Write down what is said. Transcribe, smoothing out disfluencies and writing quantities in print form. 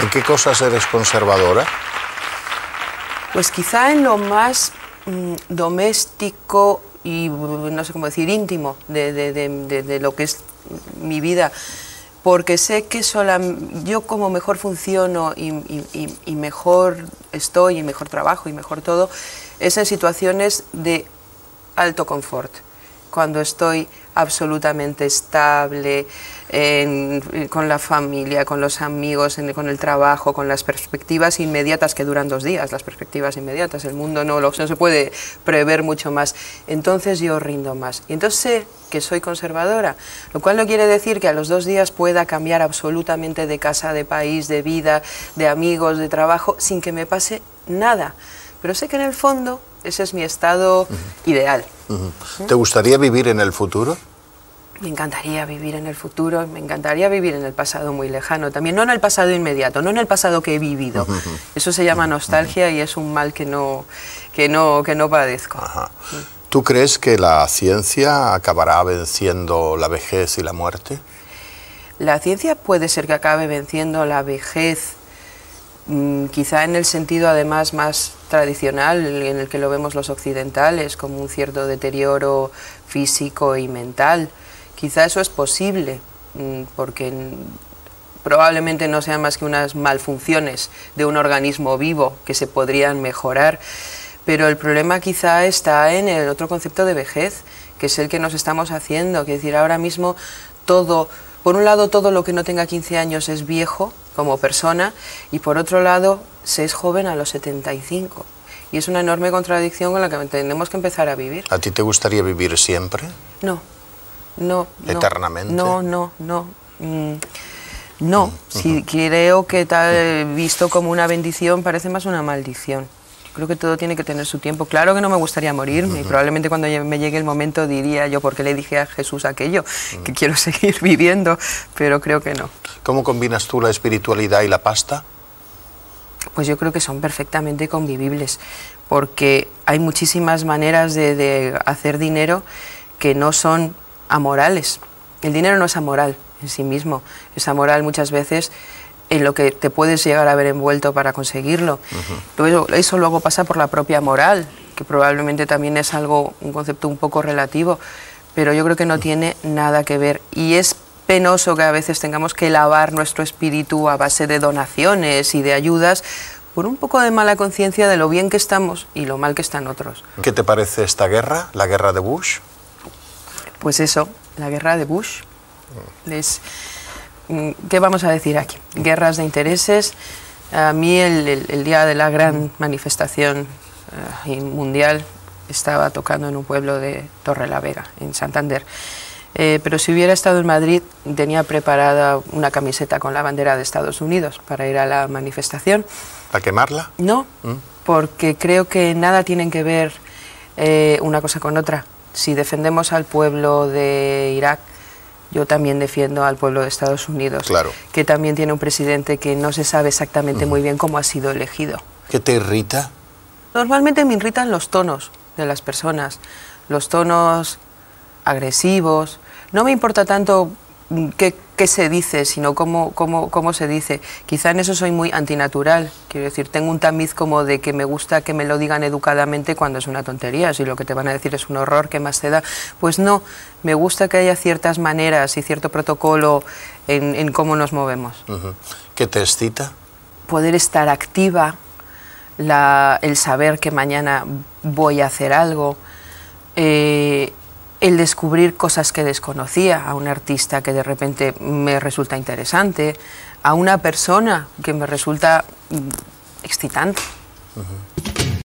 ¿En qué cosas eres conservadora? Pues quizá en lo más doméstico y, no sé cómo decir, íntimo de lo que es mi vida, porque sé que yo como mejor funciono y mejor estoy, y mejor trabajo, y mejor todo, es en situaciones de alto confort, cuando estoy absolutamente estable, con la familia, con los amigos, con el trabajo, con las perspectivas inmediatas que duran 2 días, las perspectivas inmediatas, el mundo no se puede prever mucho más, entonces yo rindo más. Y entonces sé que soy conservadora, lo cual no quiere decir que a los 2 días pueda cambiar absolutamente de casa, de país, de vida, de amigos, de trabajo, sin que me pase nada. Pero sé que en el fondo ese es mi estado ideal. ¿Te gustaría vivir en el futuro? Me encantaría vivir en el futuro, me encantaría vivir en el pasado muy lejano también, no en el pasado inmediato, no en el pasado que he vivido. Eso se llama nostalgia y es un mal que no padezco. ¿Tú crees que la ciencia acabará venciendo la vejez y la muerte? La ciencia puede ser que acabe venciendo la vejez, quizá en el sentido además más tradicional en el que lo vemos los occidentales, como un cierto deterioro físico y mental. Quizá eso es posible, porque probablemente no sean más que unas malfunciones de un organismo vivo que se podrían mejorar, pero el problema quizá está en el otro concepto de vejez, que es el que nos estamos haciendo, que es decir, ahora mismo todo, por un lado todo lo que no tenga 15 años es viejo como persona, y por otro lado se es joven a los 75. Y es una enorme contradicción con la que tenemos que empezar a vivir. ¿A ti te gustaría vivir siempre? No. ¿Eternamente? No. Si creo que tal, visto como una bendición, parece más una maldición. Creo que todo tiene que tener su tiempo. Claro que no me gustaría morirme, y probablemente cuando me llegue el momento diría yo, ¿por qué le dije a Jesús aquello? Que quiero seguir viviendo, pero creo que no. ¿Cómo combinas tú la espiritualidad y la pasta? Pues yo creo que son perfectamente convivibles, porque hay muchísimas maneras de hacer dinero que no son amorales. El dinero no es amoral en sí mismo, es amoral muchas veces en lo que te puedes llegar a ver envuelto para conseguirlo. Eso luego pasa por la propia moral, que probablemente también es un concepto un poco relativo, pero yo creo que no tiene nada que ver. Y es penoso que a veces tengamos que lavar nuestro espíritu a base de donaciones y de ayudas por un poco de mala conciencia de lo bien que estamos y lo mal que están otros. ¿Qué te parece esta guerra, la guerra de Bush? Pues eso, la guerra de Bush. ¿Qué vamos a decir aquí? Guerras de intereses. A mí el día de la gran manifestación mundial estaba tocando en un pueblo de Torrelavega, en Santander. Pero si hubiera estado en Madrid, tenía preparada una camiseta con la bandera de Estados Unidos para ir a la manifestación. ¿Para quemarla? No, porque creo que nada tienen que ver una cosa con otra. Si defendemos al pueblo de Irak, yo también defiendo al pueblo de Estados Unidos, claro, que también tiene un presidente que no se sabe exactamente muy bien cómo ha sido elegido. ¿Qué te irrita? Normalmente me irritan los tonos de las personas, los tonos agresivos. No me importa tanto qué se dice, sino cómo se dice. Quizá en eso soy muy antinatural. Quiero decir, tengo un tamiz como de que me gusta que me lo digan educadamente cuando es una tontería. Si lo que te van a decir es un horror, ¿qué más te da? Pues no, me gusta que haya ciertas maneras y cierto protocolo en cómo nos movemos. ¿Qué te excita? Poder estar activa, el saber que mañana voy a hacer algo, el descubrir cosas que desconocía, a un artista que de repente me resulta interesante, a una persona que me resulta excitante.